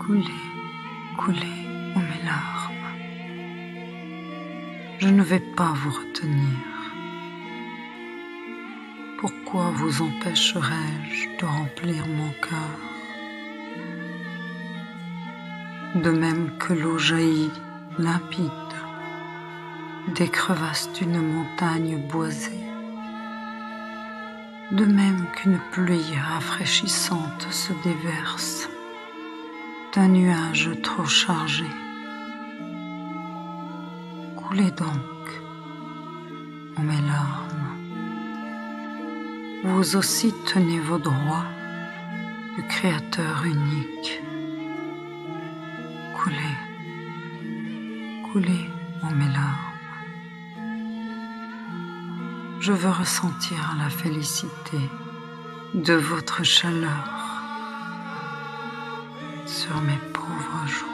Coulez, coulez ô mes larmes. Je ne vais pas vous retenir. Pourquoi vous empêcherais-je de remplir mon cœur? De même que l'eau jaillit limpide des crevasses d'une montagne boisée, de même qu'une pluie rafraîchissante se déverse d'un nuage trop chargé. Coulez donc, ô mes larmes. Vous aussi tenez vos droits du Créateur unique. Coulez, coulez, ô mes larmes. Je veux ressentir la félicité de votre chaleur sur mes pauvres joues.